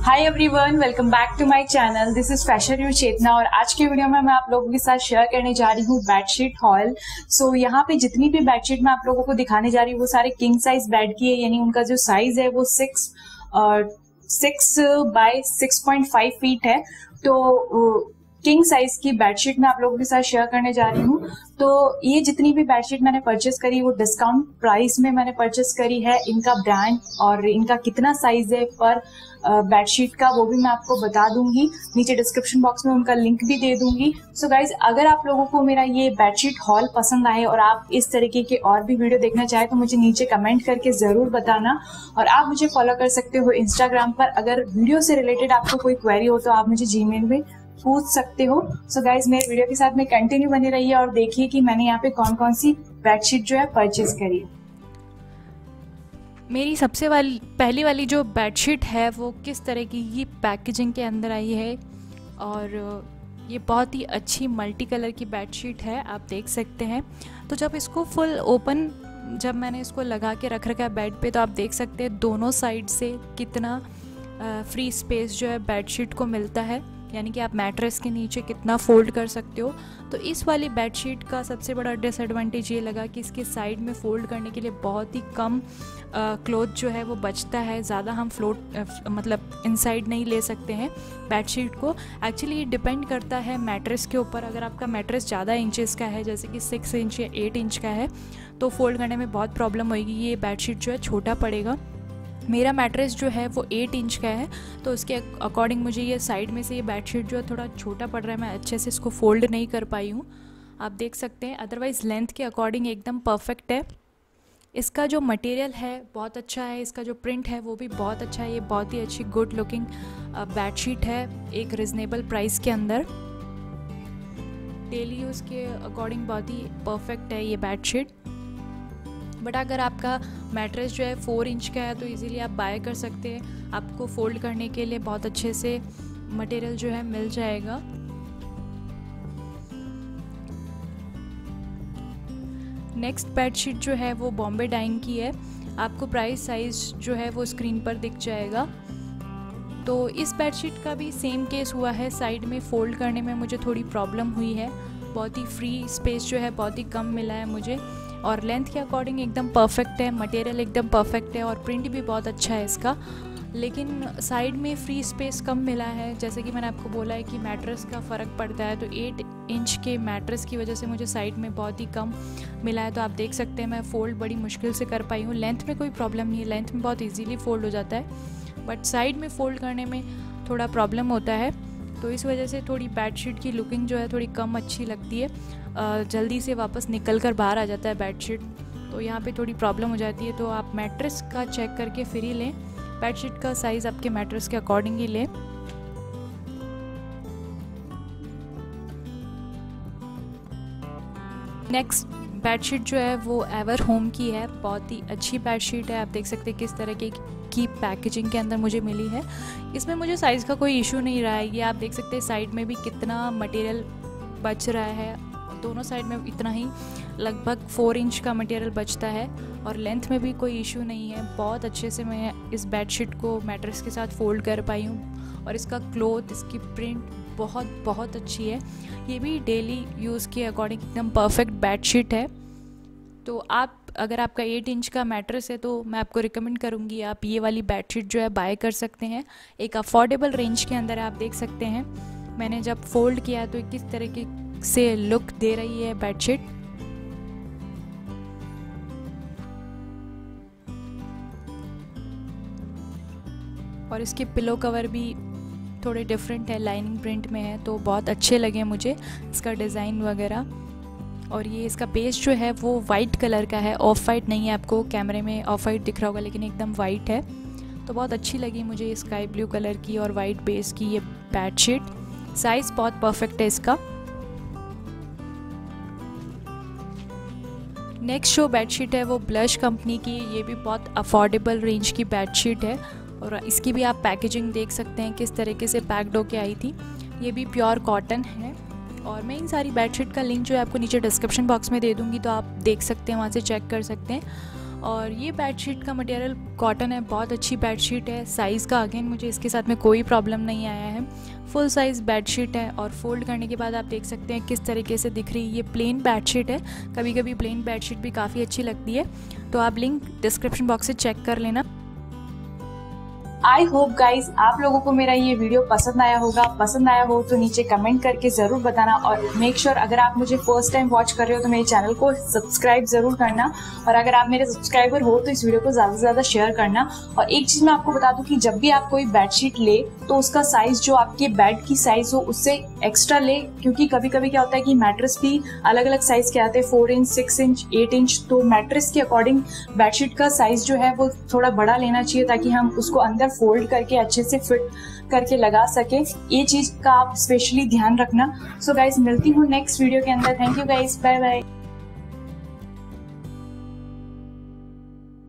Hi everyone, welcome back to my channel. This is fashion you Chetna और आज के video में मैं आप लोगों के साथ शेयर करने जा रही हूँ बेडशीट हॉल। सो यहाँ पे जितनी भी बेडशीट मैं आप लोगों को दिखाने जा रही हूँ वो सारे किंग साइज बेड की है, यानी उनका जो साइज है वो 6 बाय 6.5 फीट है। तो किंग साइज की बेडशीट मैं आप लोगों के साथ शेयर करने जा रही हूँ। तो ये जितनी भी बेडशीट मैंने परचेस करी वो डिस्काउंट प्राइस में मैंने परचेस करी है। इनका ब्रांड और इनका कितना साइज है पर बेडशीट का वो भी मैं आपको बता दूंगी, नीचे डिस्क्रिप्शन बॉक्स में उनका लिंक भी दे दूंगी। सो गाइज, अगर आप लोगों को मेरा ये बेडशीट हॉल पसंद आए और आप इस तरीके के और भी वीडियो देखना चाहें तो मुझे नीचे कमेंट करके जरूर बताना। और आप मुझे फॉलो कर सकते हो इंस्टाग्राम पर। अगर वीडियो से रिलेटेड आपको कोई क्वेरी हो तो आप मुझे जीमेल में पूछ सकते हो। सो गाइज, मेरे वीडियो के साथ में कंटिन्यू बने रहिए और देखिए कि मैंने यहाँ पे कौन कौन सी बेडशीट जो है परचेज करी है। मेरी पहली वाली जो बेडशीट है वो किस तरह की पैकेजिंग के अंदर आई है, और ये बहुत ही अच्छी मल्टी कलर की बेडशीट है, आप देख सकते हैं। तो जब इसको फुल ओपन जब मैंने इसको लगा के रख रखा है बेड पे, तो आप देख सकते हैं दोनों साइड से कितना फ्री स्पेस जो है बेडशीट को मिलता है, यानी कि आप मैट्रेस के नीचे कितना फोल्ड कर सकते हो। तो इस वाली बेडशीट का सबसे बड़ा डिसएडवांटेज ये लगा कि इसके साइड में फ़ोल्ड करने के लिए बहुत ही कम क्लॉथ जो है वो बचता है। ज़्यादा हम मतलब इनसाइड नहीं ले सकते हैं बेडशीट को। एक्चुअली ये डिपेंड करता है मैट्रेस के ऊपर। अगर आपका मैट्रेस ज़्यादा इंचेस का है, जैसे कि 6 इंच या 8 इंच का है, तो फोल्ड करने में बहुत प्रॉब्लम होगी, ये बेडशीट जो है छोटा पड़ेगा। मेरा मैट्रेस जो है वो 8 इंच का है, तो उसके अकॉर्डिंग मुझे ये साइड में से ये बेडशीट जो है थोड़ा छोटा पड़ रहा है, मैं अच्छे से इसको फोल्ड नहीं कर पाई हूँ, आप देख सकते हैं। अदरवाइज़ लेंथ के अकॉर्डिंग एकदम परफेक्ट है। इसका जो मटेरियल है बहुत अच्छा है, इसका जो प्रिंट है वो भी बहुत अच्छा है। ये बहुत ही अच्छी गुड लुकिंग बेडशीट है, एक रिजनेबल प्राइस के अंदर। डेली यूज़ के अकॉर्डिंग बहुत ही परफेक्ट है ये बेडशीट। बट अगर आपका मैट्रेस जो है 4 इंच का है तो इजीली आप बाय कर सकते हैं, आपको फोल्ड करने के लिए बहुत अच्छे से मटेरियल जो है मिल जाएगा। नेक्स्ट बेडशीट जो है वो बॉम्बे डाइन की है, आपको प्राइस साइज जो है वो स्क्रीन पर दिख जाएगा। तो इस बेडशीट का भी सेम केस हुआ है, साइड में फ़ोल्ड करने में मुझे थोड़ी प्रॉब्लम हुई है, बहुत ही फ्री स्पेस जो है बहुत ही कम मिला है मुझे। और लेंथ के अकॉर्डिंग एकदम परफेक्ट है, मटेरियल एकदम परफेक्ट है और प्रिंट भी बहुत अच्छा है इसका। लेकिन साइड में फ्री स्पेस कम मिला है, जैसे कि मैंने आपको बोला है कि मैट्रेस का फ़र्क पड़ता है, तो 8 इंच के मैट्रेस की वजह से मुझे साइड में बहुत ही कम मिला है। तो आप देख सकते हैं मैं फ़ोल्ड बड़ी मुश्किल से कर पाई हूँ। लेंथ में कोई प्रॉब्लम नहीं है, लेंथ में बहुत ईजीली फ़ोल्ड हो जाता है, बट साइड में फ़ोल्ड करने में थोड़ा प्रॉब्लम होता है। तो इस वजह से थोड़ी बेडशीट की लुकिंग जो है थोड़ी कम अच्छी लगती है, जल्दी से वापस निकल कर बाहर आ जाता है बेडशीट, तो यहाँ पे थोड़ी प्रॉब्लम हो जाती है। तो आप मैट्रेस का चेक करके फिर ही लें, बेडशीट का साइज़ आपके मैट्रेस के अकॉर्डिंग ही लें। नेक्स्ट बेडशीट जो है वो एवर होम की है, बहुत ही अच्छी बेडशीट है, आप देख सकते हैं किस तरह की पैकेजिंग के अंदर मुझे मिली है। इसमें मुझे साइज़ का कोई इशू नहीं रहा है, ये आप देख सकते हैं साइड में भी कितना मटेरियल बच रहा है, दोनों साइड में इतना ही लगभग 4 इंच का मटेरियल बचता है, और लेंथ में भी कोई इशू नहीं है। बहुत अच्छे से मैं इस बेडशीट को मैट्रेस के साथ फोल्ड कर पाई हूँ, और इसका क्लॉथ, इसकी प्रिंट बहुत अच्छी है। ये भी डेली यूज़ के अकॉर्डिंग एकदम परफेक्ट बेडशीट है। तो अगर आपका 8 इंच का मैट्रेस है तो मैं आपको रिकमेंड करूँगी आप ये वाली बेडशीट जो है बाय कर सकते हैं, एक अफोर्डेबल रेंज के अंदर। आप देख सकते हैं मैंने जब फोल्ड किया तो किस तरीके से लुक दे रही है बेडशीट। और इसके पिलो कवर भी थोड़े डिफरेंट है, लाइनिंग प्रिंट में है, तो बहुत अच्छे लगे मुझे इसका डिज़ाइन वगैरह। और ये इसका बेस जो है वो वाइट कलर का है, ऑफ वाइट नहीं है, आपको कैमरे में ऑफ वाइट दिख रहा होगा लेकिन एकदम वाइट है। तो बहुत अच्छी लगी मुझे स्काई ब्लू कलर की और वाइट बेस की ये बेडशीट, साइज़ बहुत परफेक्ट है इसका। नेक्स्ट जो बेडशीट है वो ब्लश कंपनी की, ये भी बहुत अफोर्डेबल रेंज की बेडशीट है, और इसकी भी आप पैकेजिंग देख सकते हैं किस तरीके से पैक्ड होके आई थी। ये भी प्योर कॉटन है, और मैं इन सारी बेडशीट का लिंक जो है आपको नीचे डिस्क्रिप्शन बॉक्स में दे दूँगी, तो आप देख सकते हैं, वहाँ से चेक कर सकते हैं। और ये बेडशीट का मटेरियल कॉटन है, बहुत अच्छी बेडशीट है। साइज़ का अगेन मुझे इसके साथ में कोई प्रॉब्लम नहीं आया है। फुल साइज़ बेडशीट है और फोल्ड करने के बाद आप देख सकते हैं किस तरीके से दिख रही है। ये प्लेन बेडशीट है, कभी कभी प्लेन बेडशीट भी काफ़ी अच्छी लगती है, तो आप लिंक डिस्क्रिप्शन बॉक्स से चेक कर लेना। आई होप गाइज आप लोगों को मेरा ये वीडियो पसंद आया होगा। पसंद आया हो तो नीचे कमेंट करके जरूर बताना, और मेक श्योर अगर आप मुझे फर्स्ट टाइम वॉच कर रहे हो तो मेरे चैनल को सब्सक्राइब जरूर करना, और अगर आप मेरे सब्सक्राइबर हो तो इस वीडियो को ज़्यादा से ज़्यादा शेयर करना। और एक चीज़ मैं आपको बता दूं कि जब भी आप कोई बेडशीट ले तो उसका साइज़ जो आपके बेड की साइज़ हो उससे एक्स्ट्रा ले, क्योंकि कभी कभी क्या होता है कि मैट्रेस भी अलग अलग साइज़ के आते हैं, 4 इंच, 6 इंच, 8 इंच। तो मैट्रेस के अकॉर्डिंग बेडशीट का साइज़ जो है वो थोड़ा बड़ा लेना चाहिए, ताकि हम उसको अंदर फोल्ड करके अच्छे से फिट करके लगा सके। ये चीज का आप स्पेशली ध्यान रखना। सो गाइज मिलती हूँ नेक्स्ट वीडियो के अंदर। Thank you guys, bye bye.